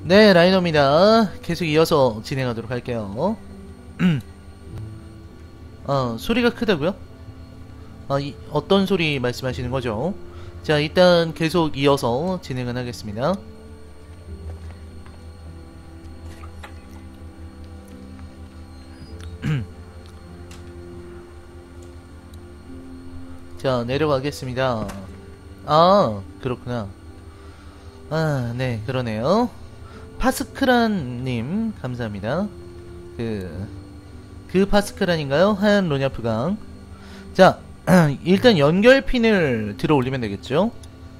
네, 라이너입니다. 계속 이어서 진행하도록 할게요. 소리가 크다고요? 어떤 소리 말씀하시는 거죠? 자, 일단 계속 이어서 진행을 하겠습니다. 자, 내려가겠습니다. 그렇구나. 네, 그러네요. 파스크란님, 감사합니다. 그 파스크란인가요? 하얀 로냐프강. 자, 일단 연결핀을 들어 올리면 되겠죠?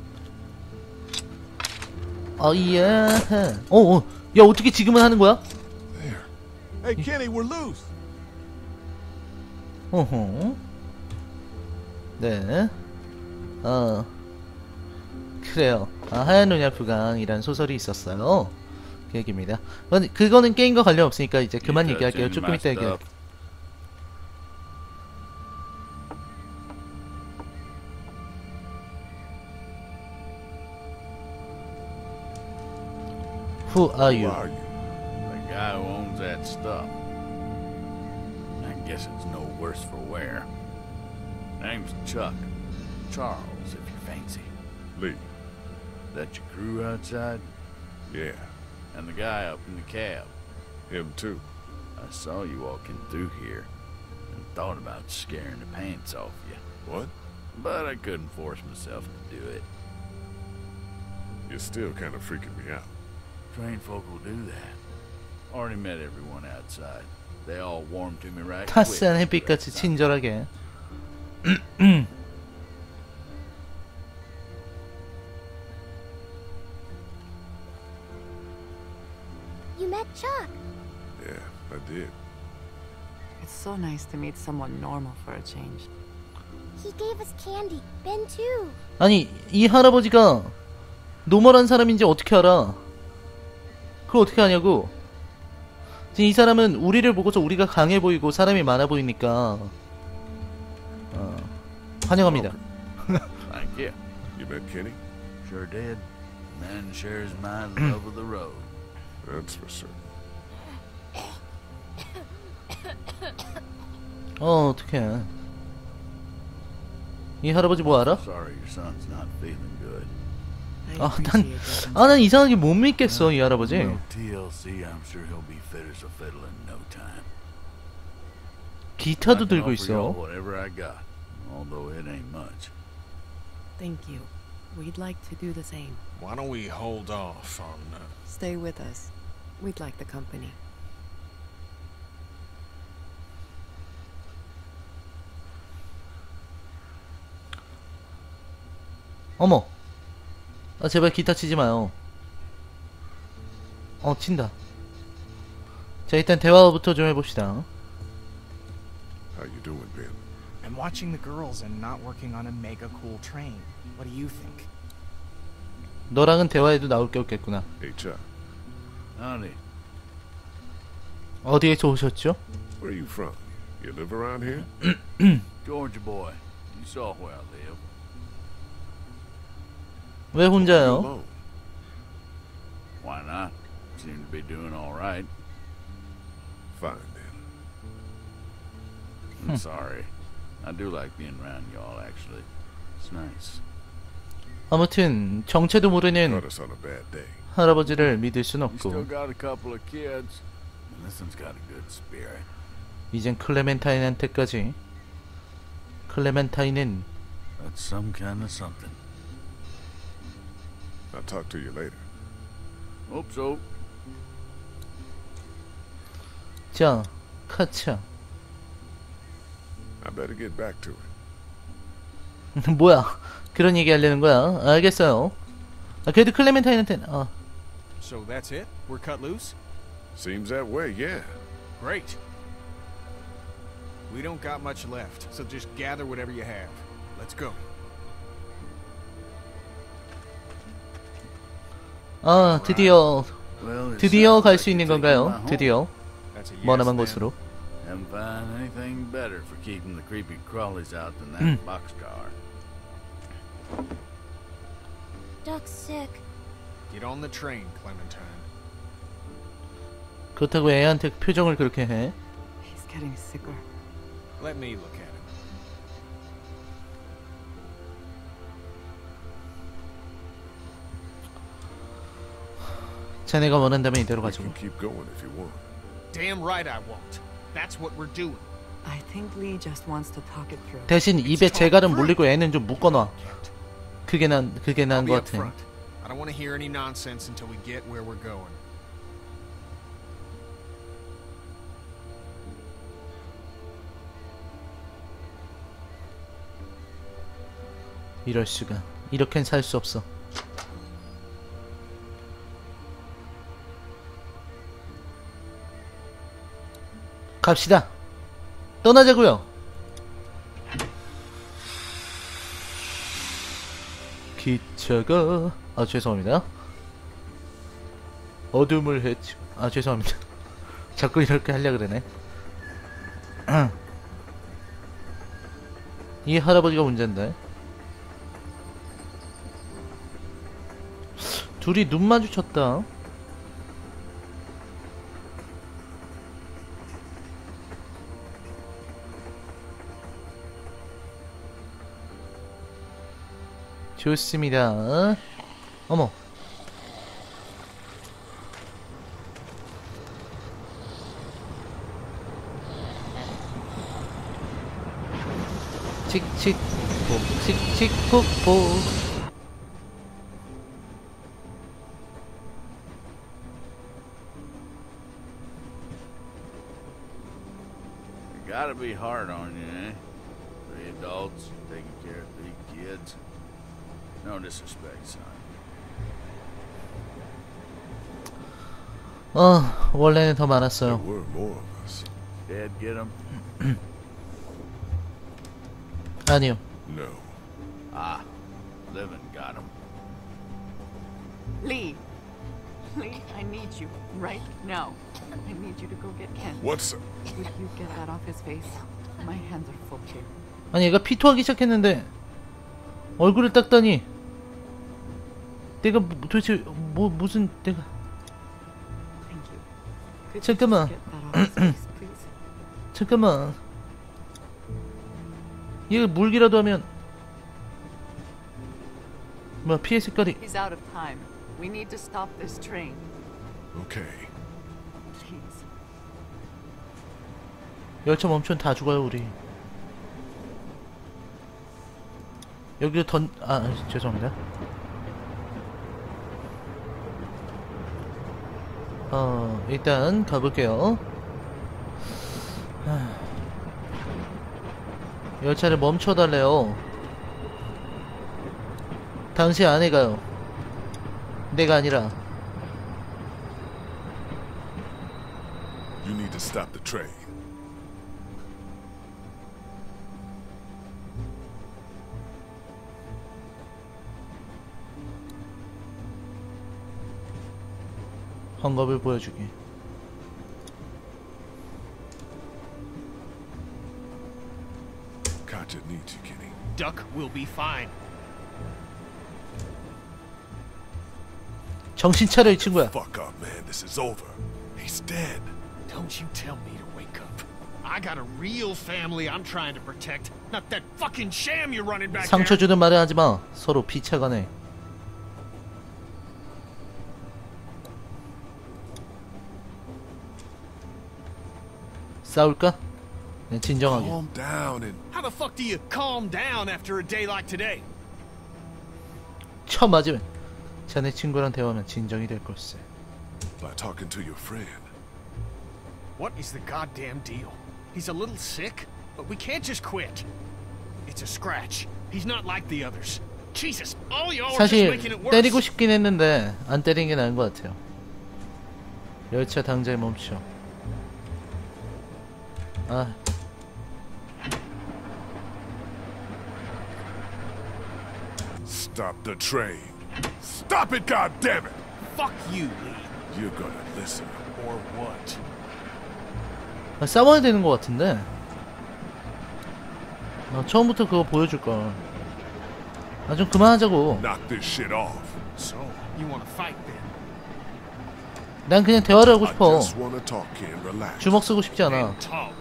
예. 야, 어떻게 지금은 하는 거야? Hey, Kenny, we're loose. 어허. 네. 그래요. 하얀 노냐프강이란 소설이 있었어요. 그 얘기입니다. 그거는 게임과 관련 없으니까 이제 그만 얘기할게요. 조금 이따 얘기할게요. Who are you? The guy who owns that stuff. I guess it's no worse for wear. Name's Chuck. Charles, if you fancy. Lee. That your crew outside? Yeah. And the guy up in the cab? Him too. I saw you walking through here and thought about scaring the pants off you. What? But I couldn't force myself to do it. You're still kind of freaking me out. Trained folk will do that. Already met everyone outside. They all warmed to me right quick. 타스한 햇빛같이 친절하게. You met Chuck. Yeah, I did. It's so nice to meet someone normal for a change. He gave us candy. Ben too. 아니, 이 할아버지가 노멀한 사람인지 어떻게 알아? 그걸 어떻게 아냐고? 지금 이 사람은 우리를 보고서 우리가 강해 보이고 사람이 많아 보이니까 환영합니다. Thank you. You met Kenny? Sure did. Man shares my love of the road. That's for certain. 어떡해. 이 할아버지 뭐 알아? Sorry your son's not feeling good. 난 이상하게 못 믿겠어, 이 할아버지. No TLC, I'm sure he'll be fit as a fiddle in no time. 기타도 I can 들고 offer y'all 있어. whatever I got, although it ain't much. Thank you. We'd like to do the same. Why don't we hold off on Stay with us. We'd like the company. 어머. 제발 기타 치지 마요. 친다. 자, 일단 대화부터 좀 해봅시다. How you doing, Ben? I'm watching the girls and not working on a mega cool train. What do you think? 너랑은 대화해도 나올 게 없겠구나. Hey, Chuck. Honey, 어디에서 오셨죠? Where are you from? You live around here? Georgia boy, you saw where I live. 왜 You 혼자요? alone? Why not? Seem to be doing all right. Fine then. I'm sorry. I do like being around y'all, actually. It's nice. 아무튼 정체도 모르는 Caught us on a bad day. 할아버지를 믿을 순 You still 없고 got a couple of kids, and this one's got a good spirit. 이젠 클레멘타인한테까지. 클레멘타인은 That's some kind of something. I'll talk to you later. Hope so. 자, 카차. I better get back to it. 뭐야? 그런 얘기 하려는 거야? 알겠어요. 그래도 클레멘타인한테는 So that's it? We're cut loose? Seems that way, yeah. Great. We don't got much left, so just gather whatever you have. Let's go. 드디어 Well, it 드디어 sounds 갈 like 수 있는 you're taking 건가요? my home. 드디어 That's a yes, 머나먼 then. 곳으로. Haven't found anything better for keeping the creepy crawlies out than that boxcar. Duck's sick. Get on the train, Clementine. 그렇다고 애한테 표정을 그렇게 해? He's getting sicker. Let me look at him. 쟤네가 원한다면 이대로 We 가지고. can keep going if you want. Damn right I won't. That's what we're doing. I think Lee just wants to talk it through. 대신 입에 재갈은 물리고 애는 좀 묶어놔. Can't. 그게 나은 I'll be 것 up 같아. front. I don't want to hear any nonsense until we get where we're going. 이럴 수가. 이렇게는 살 수 없어. 갑시다. 떠나자고요. 기차가 죄송합니다. 어둠을 헤치. 죄송합니다. 자꾸 이렇게 하려 그러네. 이 할아버지가 문제인데. 둘이 눈 마주쳤다. 좋습니다. 어머. 칙칙폭 칙칙폭폭. Gotta be hard on you, eh? 3 adults taking care of 3 kids. No disrespect, son. 원래는 더 There 많았어요. were more of us. Dad get him? 아니요. No. Ah, Livin got him. Lee! Lee, I need you right now. I need you to go get Ken. What's Would you get that off his face? My hands are full too. 아니 얘가 피토하기 시작했는데 얼굴을 닦다니 내가 도대체 무슨 내가 Thank you. Could you 잠깐만. just get that off his face, please? 잠깐만 얘가 물기라도 하면 뭐야 피해 색깔이 He's out of time. We need to stop this train. okay? Please. 열차 멈추면 다 죽어요 우리. 여기로 죄송합니다. 일단 가볼게요. 열차를 멈춰달래요. 당시 아내가요. 내가 아니라. You need to stop the train. 헝겊을 보여주기. Katja needs you, Kenny. Duck will be fine. 정신 차려 이 친구야. Fuck up, man. This is over. He's dead. Don't you tell me to wake up. I got a real family I'm trying to protect, not that fucking sham you're running back 상처 there. 주는 말을 하지 마. 서로 피차가네. 싸울까? 네, 진정하게. Calm down and How the fuck do you calm down after a day like today? 처음 맞으면 자네 친구랑 대화하면 진정이 될 걸세. by talking to your friend. What is the goddamn deal? He's a little sick, but we can't just quit. It's a scratch. He's not like the others. Jesus, all y'all are just 사실 making it worse. 때리고 싶긴 했는데 안 때린 게 나은 것 같아요. 열차 당장에 멈춰. Stop the train. Stop it, goddammit! Fuck you, Lee. You're gonna listen. Or what? 싸워야 되는 것 같은데. 처음부터 그거 보여줄 걸. 좀 그만하자고. Knock this shit off. So, you want to fight then? 난 그냥 대화를 하고 I 싶어. just wanna talk, Ken. Relax. 주먹 쓰고 싶지 않아. And talk.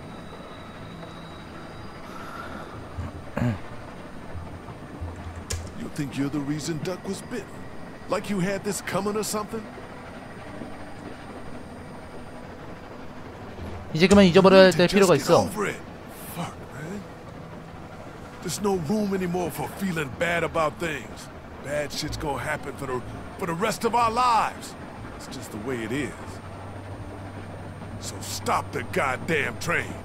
You think you're the reason Duck was bitten? Like you had this coming or something? 이제 그만 잊어버려야 될 Just 필요가 get 있어. over it. Fuck, man. There's no room anymore for feeling bad about things. Bad shit's gonna happen for the rest of our lives. It's just the way it is. So stop the goddamn train.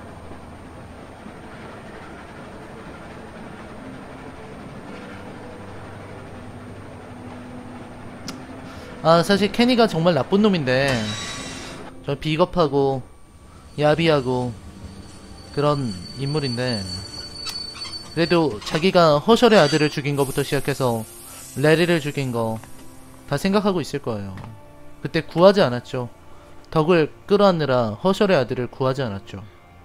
아, 사실 케니가 정말 나쁜 놈인데 저 비겁하고 야비하고 그런 인물인데 그래도 자기가 허셜의 아들을 죽인 거부터 시작해서 레리를 죽인 거 다 생각하고 있을 거예요. 그때 구하지 않았죠. 덕을 끌어안느라 허셜의 아들을 구하지 않았죠.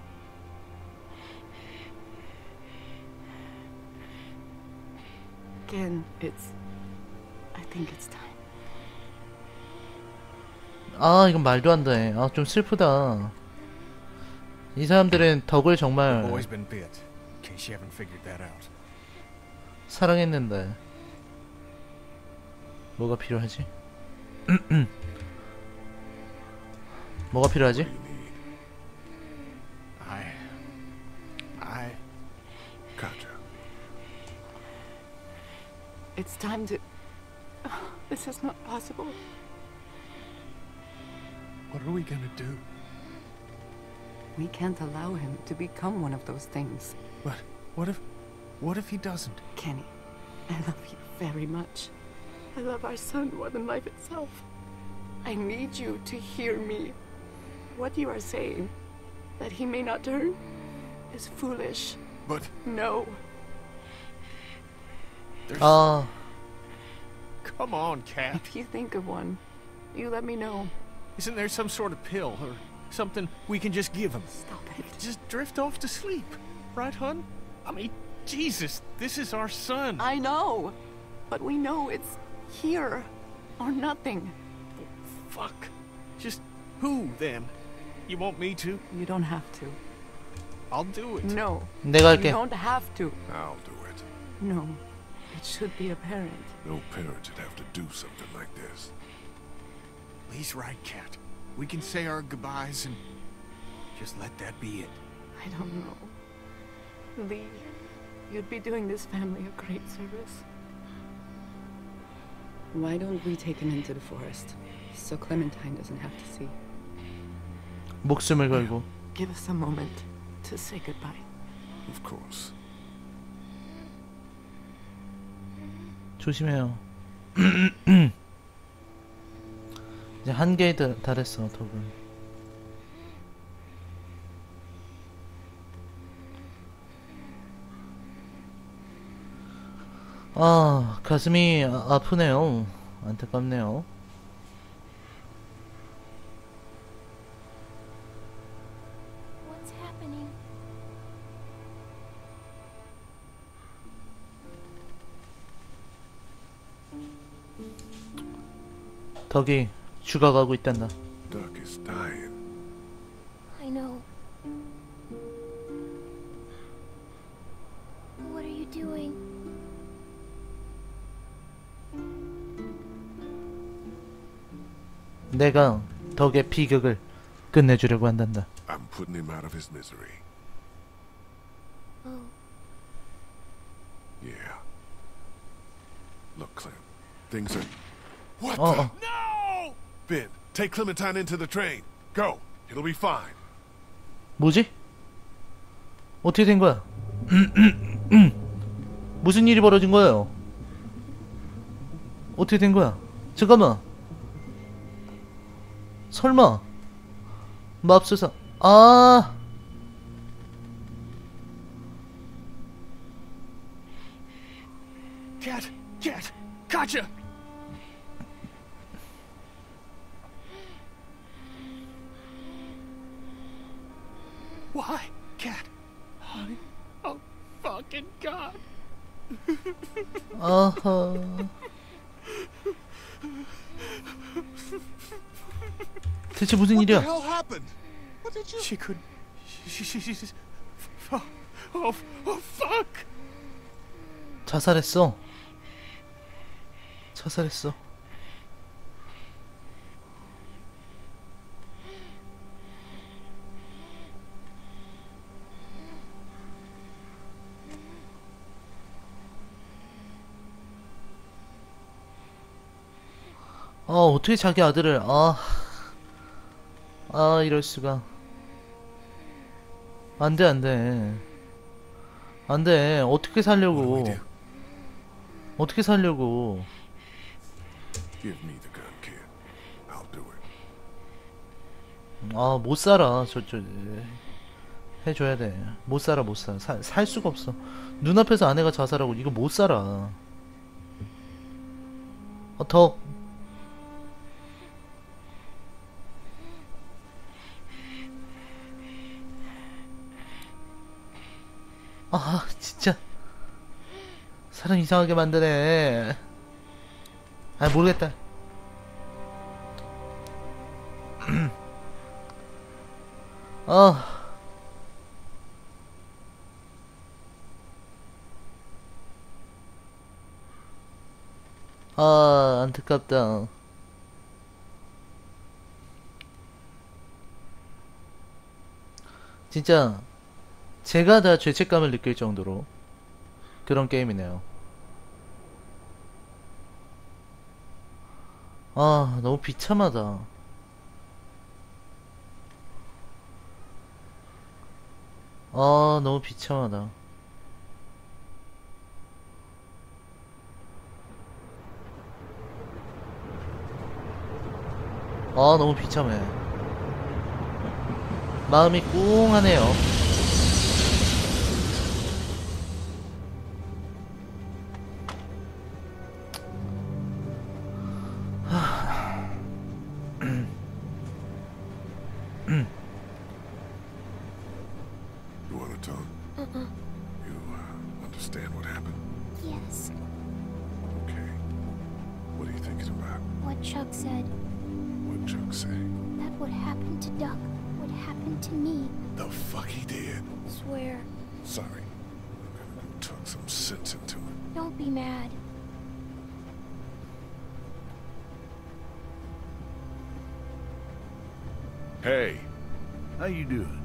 Again, I think it's time. 아, 이건 말도 안 돼. 아, 좀 슬프다. 이 사람들은 덕을 정말 Boy's been bit. In case you haven't figured that out. 사랑했는데 뭐가 필요하지? 뭐가 필요하지? I Gotcha. It's time to. This is not possible. What are we gonna do? We can't allow him to become one of those things. But what if he doesn't? Kenny, I love you very much. I love our son more than life itself. I need you to hear me. What you are saying, that he may not turn, is foolish. But No. 아, come on, Cat. If you think of one, you let me know. Isn't there some sort of pill or something we can just give him? Stop it. Just drift off to sleep, right, hun? I mean, Jesus, this is our son. I know, but we know it's here or nothing. Fuck. Just who then? You want me to? You don't have to. I'll do it. No. 내가 You 할게. don't have to. I'll do it. No. It should be apparent. No parent should have to do something like this. Lee's right, Cat. We can say our goodbyes and just let that be it. I don't know. Lee, you'd be doing this family a great service. Why don't we take him into the forest so Clementine doesn't have to see? 목숨을 걸고. Give us a moment to say goodbye. Of course. 조심해요. 이제 한계에 달했어, 덕은. 아, 가슴이 아프네요. 안타깝네요. What's happening? 덕이 죽어가고 있단다. Duck is dying. I know. What are you doing? 내가 덕의 비극을 끝내주려고 한단다. I'm putting him out of his misery. Oh, Yeah. Look, Clem. Things are... What Oh, the... oh. No! Ben, take Clementine into the train. Go. It'll be fine. 뭐지? 어떻게 된 거야? 무슨 일이 벌어진 거예요? 어떻게 된 거야? 잠깐만. 설마 맙소사. 아, Cat! Cat! Gotcha! Why, Cat? Oh, fucking God! 아하. 대체 무슨 What the 일이야? hell happened? What did you... She could. She's. Oh, fuck! 자살했어. 자살했어. 어떻게 자기 아들을, 이럴 수가. 안 돼, 안 돼. 안 돼. 어떻게 살려고. 어떻게 살려고. Give me the gun, kid. I'll do it. 못 살아. 해줘야 돼. 못 살아, 못 살아. 살 수가 없어. 눈앞에서 아내가 자살하고, 이거 못 살아. 더. 진짜. 사람 이상하게 만드네. 모르겠다. 안타깝다. 진짜 제가 다 죄책감을 느낄 정도로 그런 게임이네요. 너무 비참하다. 너무 비참하다. 너무 비참해. 마음이 꿍하네요. You want to talk? You understand what happened? Yes. Okay. What are you thinking about? What Chuck said. What Chuck say? That what happened to Duck would happen to me. The fuck he did? Swear. Sorry. I'm gonna go talk some sense into him. Don't be mad. Hey. How you doing?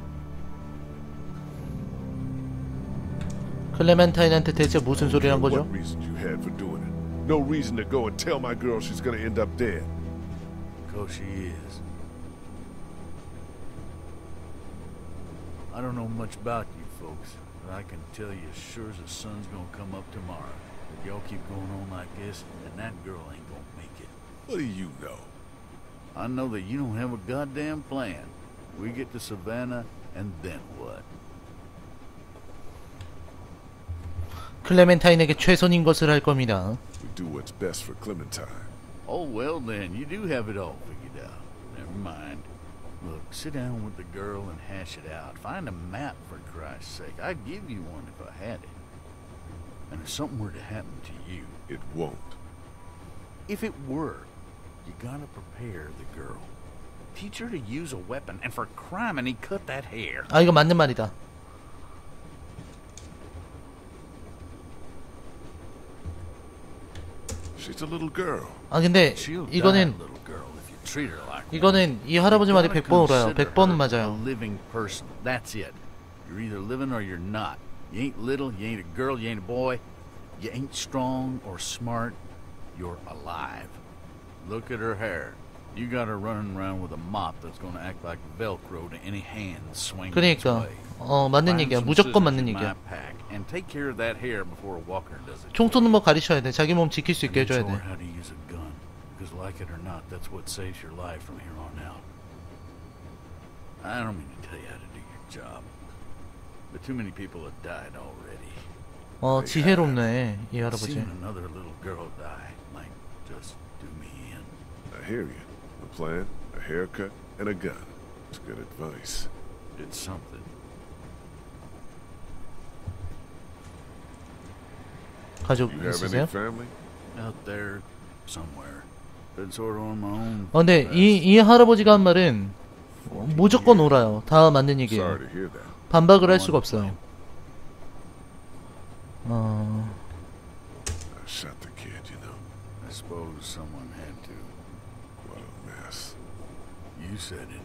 클레멘타인한테 대체 무슨 소리란 거죠? What reason you had for doing it? No reason to go and tell my girl she's gonna end up dead. Because she is. I don't know much about you folks, but I can tell you as sure as the sun's gonna come up tomorrow. If y'all keep going on like this, then that girl ain't gonna make it. What do you know? I know that you don't have a goddamn plan. We get to Savannah, and then what? 클레멘타인에게 최선인 것을 할 겁니다. We do what's best for Clementine. Oh, well then, you do have it all figured out. Never mind. Look, sit down with the girl and hash it out. Find a map, for Christ's sake. I'd give you one if I had it. And if something were to happen to you... It won't. If it were, you gotta prepare the girl. Teach her to use a weapon, and for criminy, cut that hair. 이거 맞는 말이다. She's a little girl. 근데 She'll 이거는 die, little girl, if you treat her like one. 이거는 이 할아버지 말이 100번 옳아요. 100번은 A 맞아요. living person. That's it. You're either living or you're not. You ain't little, you ain't a girl, you ain't a boy. You ain't strong or smart. You're alive. Look at her hair. You got her running around with a mop that's gonna act like Velcro to any hand swinging its 그러니까 way. 맞는 Find 얘기야. some 무조건 scissors 맞는 in 얘기야. my pack and take care of that hair before Walker does it. 총 쏘는 법 가르쳐야 돼. 자기 몸 지킬 수 있게 And 해줘야 show her 돼. how to use a gun, because like it or not, that's what saves your life from here on out. I don't mean to tell you how to do your job, but too many people have died already. 지혜롭네 이 할아버지. Seeing another little girl die might just do me in. I hear you. A plan, a haircut, and a gun. It's good advice. It's something. 가족 You have 있으세요? any family? Out there somewhere. Been sort of on my own. 근데 이 할아버지가 한 말은 무조건 옳아요. 다 맞는 Sorry 얘기예요. to hear that. 반박을 할 수가 없어요. I shot the kid, you know. I suppose someone had to. What a mess. You said it.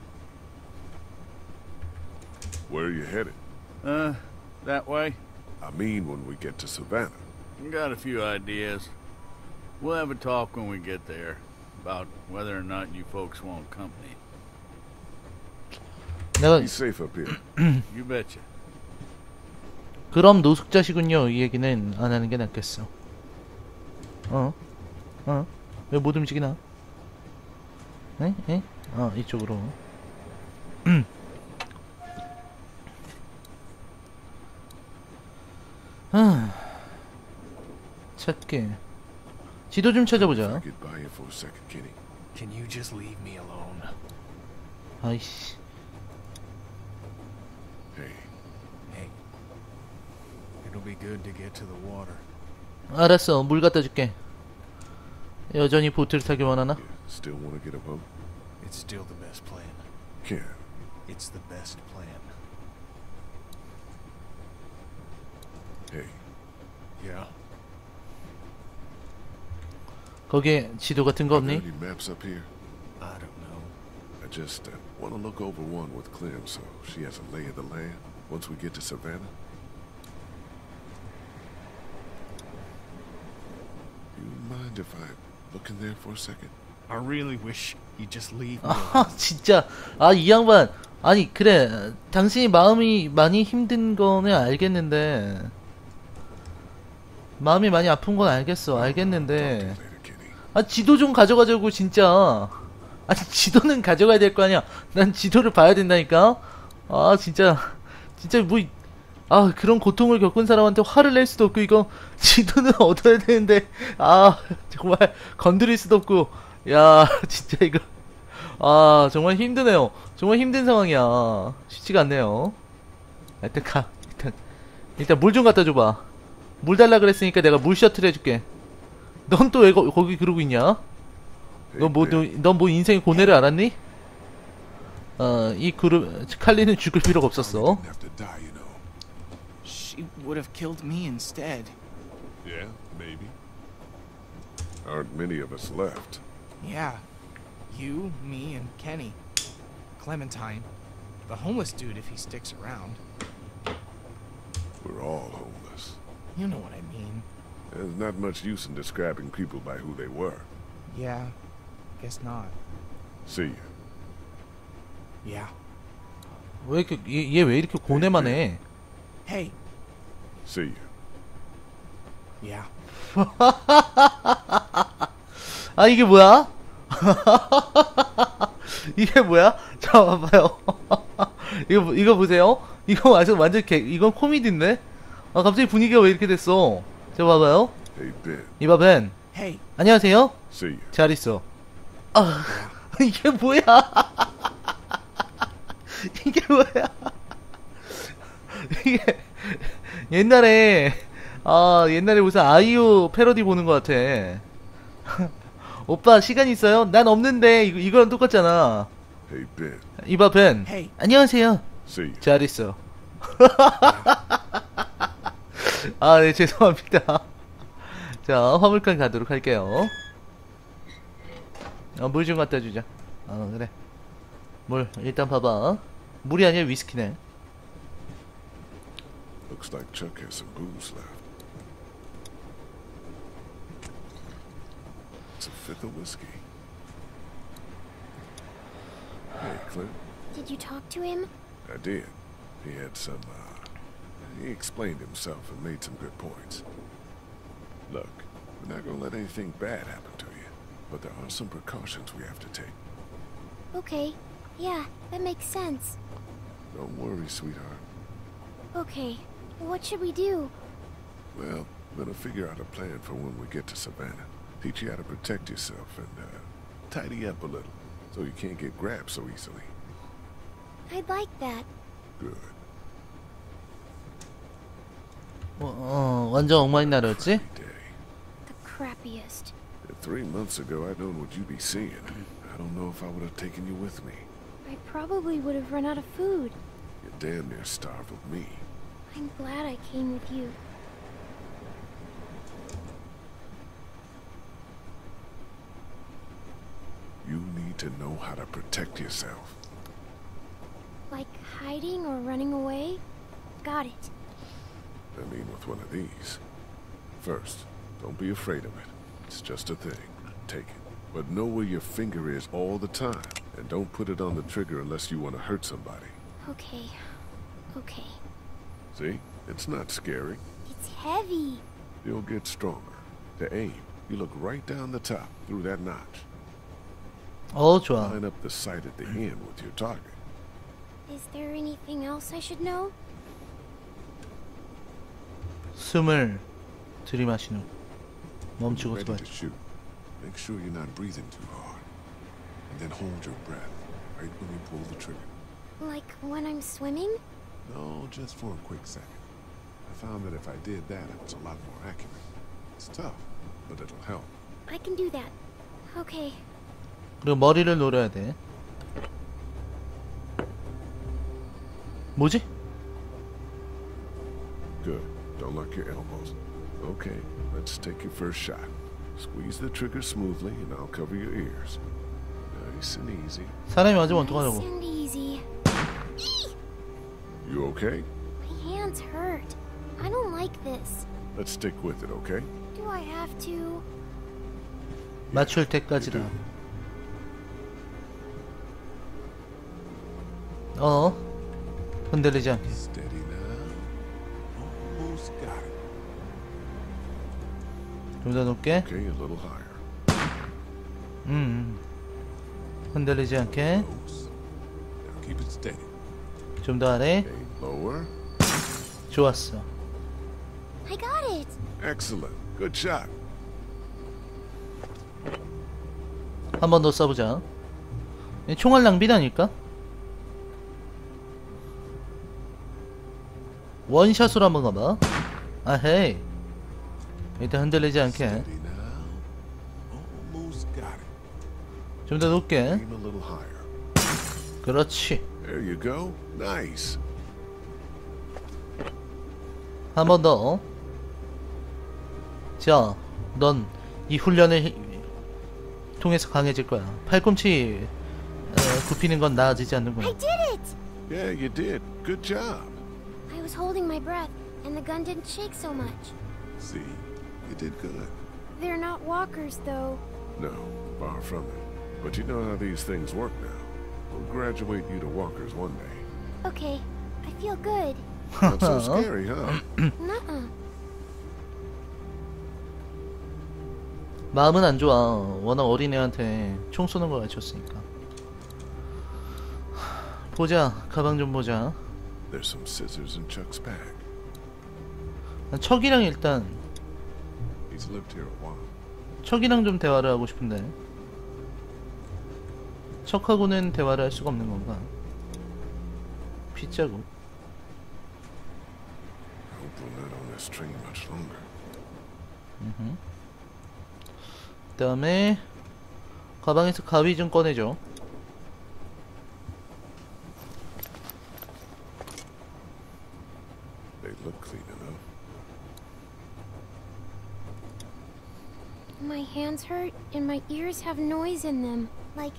Where are you headed? That way? I mean when we get to Savannah. Got a few ideas. We'll have a talk when we get there about whether or not you folks want company. 내가 Be safe up here. You betcha. 그럼 노숙자시군요. 이 얘기는 안 하는 게 낫겠어. 왜 못 움직이나? 에? 이쪽으로. 찾게. 지도 좀 If I 찾아보자. get by you for a second, Kenny. Can you just leave me alone? 아이씨. Hey, Hey. It'll be good to get to the water. 알았어. 물 갖다 줄게. 여전히 보트를 타기 원하나? you still want to get a boat? It's still the best plan. Ken, It's the best plan. hey, Yeah. 거기에 지도 같은 거 are there 없니? any maps up here? I don't know. I just want to look over one with Clem so she has a lay of the land once we get to Savannah. Do you mind if I look in there for a second? I really wish you'd just leave me 아 진짜 이 양반 아니 그래 당신이 마음이 많이 힘든 거는 알겠는데 마음이 많이 아픈 건 알겠어 알겠는데 Later, Kenny. 지도 좀 가져가자고 진짜 아니 지도는 가져가야 될 거 아니야 난 지도를 봐야 된다니까 진짜 뭐 그런 고통을 겪은 사람한테 화를 낼 수도 없고 이거 지도는 얻어야 되는데 정말 건드릴 수도 없고 야 진짜 이거 정말 힘드네요 정말 힘든 상황이야 쉽지가 않네요 일단 물 좀 갖다 줘봐 물 달라 그랬으니까 내가 물 셔틀 해줄게 넌 또 왜 거기 그러고 있냐 Hey, Ben, 넌 뭐 인생의 고뇌를 알았니? 이 그룹 칼리는 죽을 필요가 없었어 didn't have to die, you know. She would have killed me instead. Yeah, maybe. Aren't many of us left. Yeah. You, me, and Kenny. Clementine. The homeless dude if he sticks around. We're all homeless. You know what I mean. There's not much use in describing people by who they were. Yeah. Guess not. See ya. Yeah. 왜 이렇게 얘 왜 이렇게 고뇌만 해 Hey. See ya. Yeah. 이게 뭐야? 이게 뭐야? 자, 봐봐요. 이거 보세요. 이거 완전 이건 코미디인데? 갑자기 분위기가 왜 이렇게 됐어? 자, 봐봐요. Hey, Ben. 이봐, 벤. Hey. 안녕하세요? See ya. 잘 있어. 이게 뭐야? 이게 뭐야? 이게, 옛날에 무슨 아이유 패러디 보는 것 같아. 오빠 시간 있어요? 난 없는데 이거랑 똑같잖아. Hey, Ben. 이봐 벤. Hey. 안녕하세요. See ya. 잘 있어. 네 죄송합니다. 자 화물칸 가도록 할게요. 물 좀 갖다 주자. 그래. 물 일단 봐봐. 물이 아니라 위스키네. Looks like Chuck has some booze left. It's a fifth of whiskey. Hey, Clint. Did you talk to him? I did. He had some, he explained himself and made some good points. Look, we're not gonna let anything bad happen to you, but there are some precautions we have to take. Okay. Yeah, that makes sense. Don't worry, sweetheart. Okay. What should we do? Well, we're gonna figure out a plan for when we get to Savannah. Teach you how to protect yourself and, tidy up a little, so you can't get grabbed so easily. I'd like that. Good. 완전 엉망인 나라였지? Day. The crappiest. If 3 months ago, I'd known what you'd be seeing. I don't know if I would have taken you with me. I probably would have run out of food. You're damn near starved with me. I'm glad I came with you. You need to know how to protect yourself. Like hiding or running away? Got it. I mean, with one of these. First, don't be afraid of it. It's just a thing. Take it. But know where your finger is all the time. And don't put it on the trigger unless you want to hurt somebody. Okay. Okay. See? It's not scary. It's heavy. You'll get stronger. To aim, you look right down the top, through that notch. 좋아. Line up the sight at the end with your target. Is there anything else I should know? 숨을 들이마신 후 멈추고 Ready 쏘아. to shoot. Make sure you're not breathing too hard. And then hold your breath, right when you pull the trigger. Like when I'm swimming? No, just for a quick second. I found that if I did that, it was a lot more accurate. It's tough, but it'll help. I can do that. Okay. 그리고 머리를 노려야 돼. 뭐지? Good. Don't lock your elbows. Okay, let's take your first shot. Squeeze the trigger smoothly, and I'll cover your ears. Nice and easy. 사람이 맞으면 Nice 어떡하냐고. and easy. You okay? My hands hurt. I don't like this. Let's stick with it, okay? Do I have to? 맞출 You 때까지다. do. 흔들리지 않게. Steady now. Almost got it. 좀 더 높게. Okay, a little higher. 흔들리지 않게. Close. Now keep it steady. 좀 더 아래. Okay, lower. 좋았어. I got it. Excellent. Good shot. 한 번 더 쏴보자. 총알 낭비다니까? 원샷으로 한번 가봐. 아헤이. 일단 흔들리지 않게. Steady now. Almost got it. 좀 더 높게. Aim a little higher. 그렇지. There you go. Nice. 한 번 더. 자, 넌 이 훈련을 통해서 강해질 거야. 팔꿈치 굽히는 건 나아지지 I 않는구나. did it. Yeah, you did. Good job. I was holding my breath, and the gun didn't shake so much. See, you did good. They're not walkers, though. No, far from it. But you know how these things work now. We'll graduate you to walkers one day. Okay, I feel good. Not so scary, huh? Nuh-uh. 마음은 안 좋아. 워낙 어린애한테 총 쏘는 걸 가르쳤으니까. 보자. 가방 좀 보자. There's some scissors in Chuck's bag. 척이랑 일단 He's lived here a while. 척이랑 좀 대화를 하고 싶은데. 척하고는 대화를 할 수가 없는 건가? 빗자국. I hope we're not on this train much longer. 그 다음에 가방에서 가위 좀 꺼내줘. They look clean enough. My hands hurt, and my ears have noise in them. Like,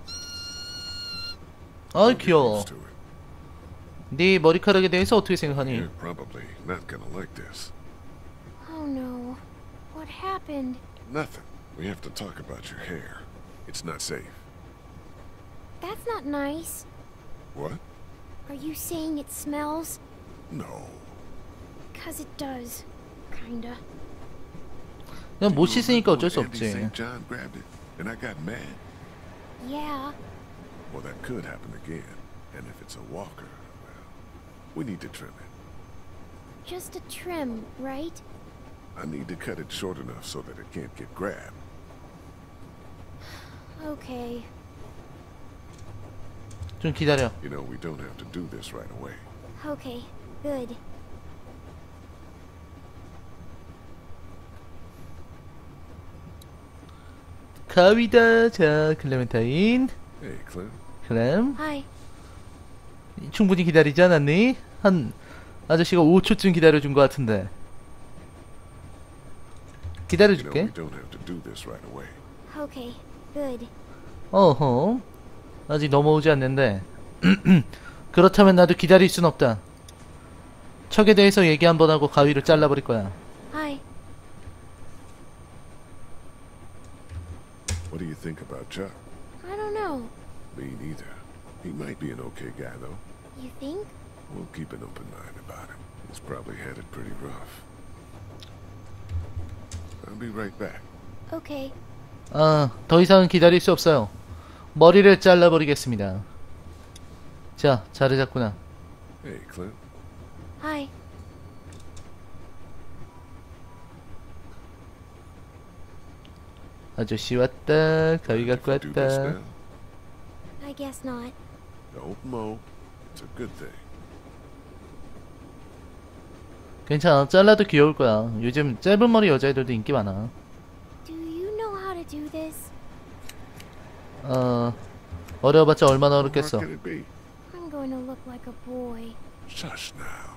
아이 Get 귀여워. used to it. 네 머리카락에 대해서 어떻게 생각하니? You're probably not gonna like this. oh no. What happened? Nothing. We have to talk about your hair. It's not safe. That's not nice. What? Are you saying it smells? No. 'Cause it does. Kinda. 그냥 못 씻으니까 어쩔 수 Andy 없지. St. John grabbed it, and I got mad. Yeah. Well, that could happen again. And if it's a walker, well, we need to trim it. Just a trim, right? I need to cut it short enough so that it can't get grabbed. Okay. 좀 기다려. You know, we don't have to do this right away. Okay. Good. 가위다. 자, 클레멘타인. Hey, Clem. 클렘. Hi. 충분히 기다리지 않았니? 한 아저씨가 5초쯤 기다려준 것 같은데. You know, 기다려줄게. we don't have to do this right away. Okay, good. 어허. 아직 넘어오지 않는데. 그렇다면 나도 기다릴 순 없다. 척에 대해서 얘기 한번 하고 가위로 잘라버릴 거야. Hi. What do you think about Chuck? I don't know. Me neither. He might be an okay guy, though. You think? We'll keep an open mind about him. He's probably headed pretty rough. I'll be right back. Okay. 아, 더 이상은 기다릴 수 없어요. 머리를 잘라버리겠습니다. 자, 자리 잡구나. Hey, Clem. Hi. 아저씨 왔다. 가위 갖고 Do this 왔다. now? I guess not. Don't mow. It's a good thing. 괜찮아. 잘라도 귀여울 거야. 요즘 짧은 머리 여자애들도 인기 많아. Do you know how to do this? 어려워봤자 얼마나 How hard 어렵겠어. can it be? I'm going to look like a boy. Shush now.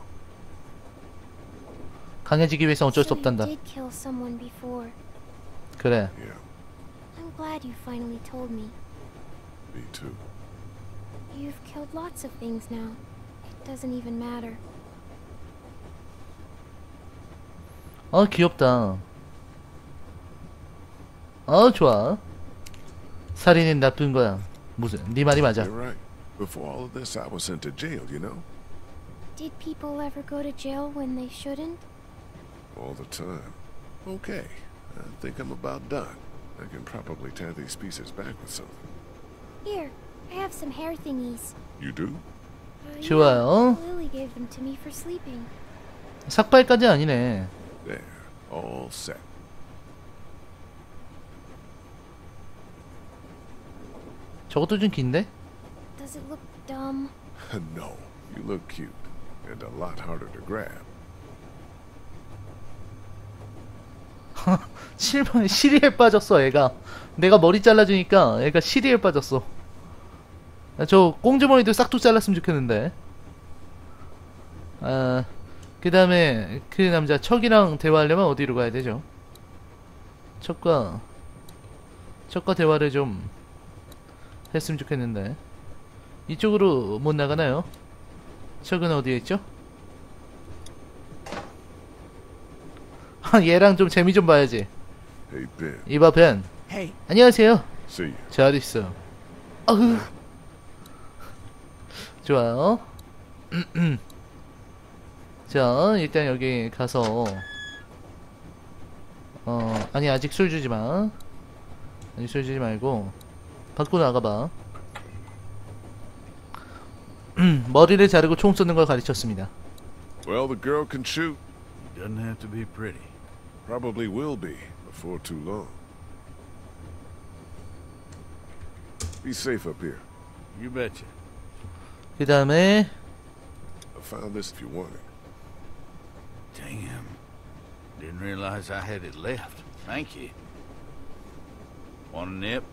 강해지기 위해서 어쩔 수 So you 없단다. did kill someone before. 그래. Yeah, I'm glad you finally told me. me too. You've killed lots of things now. It doesn't even matter. 귀엽다. 좋아. 살인은 나쁜 거야. 무슨 네 말이 맞아. You're right. Before all of this, I was sent to jail, you know? Did people ever go to jail when they shouldn't? All the time. Okay, I think I'm about done. I can probably tie these pieces back with something. Here, I have some hair thingies. You do? 좋아요. Yeah, Lily gave them to me for sleeping. 삭발까지 아니네. There, all set. 저것도 좀 긴데? Does it look dumb? No, you look cute, and a lot harder to grab. 7번 시리에 빠졌어 애가. 내가 머리 잘라주니까 애가 시리에 빠졌어. 저 꽁주머니도 싹둑 잘랐으면 좋겠는데. 그 다음에 그 남자 척이랑 대화하려면 어디로 가야 되죠? 척과 대화를 좀 했으면 좋겠는데. 이쪽으로 못 나가나요? 척은 어디에 있죠? 얘랑 좀 재미 좀 봐야지. Hey, Ben. 이봐 벤. Hey, 안녕하세요. See you. 잘 있어. 아흐. 좋아요. 자, 일단 여기 가서 아니 아직 술 주지 마. 아니 술 주지 말고 밖으로 나가봐. 머리를 자르고 총 쏘는 걸 가르쳤습니다. Well, the girl can shoot. Doesn't have to be pretty. Probably will be before too long. Be safe up here. You betcha. 그 다음에 I found this if you want it. Damn. Didn't realize I had it left. Thank you. Want a nip?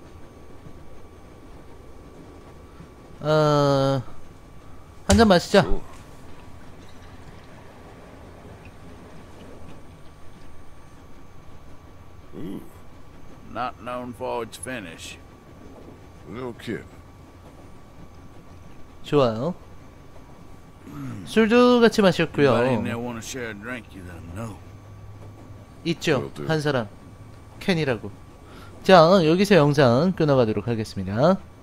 한 잔 마시자. Sure. Ooh, Not known for its finish. no kidding. 좋아요. 술도 같이 Anybody in 마셨고요. there want to share a drink? You let 'em know. 있죠. 한 사람. 켄이라고. 자, 여기서 영상 끊어가도록 하겠습니다.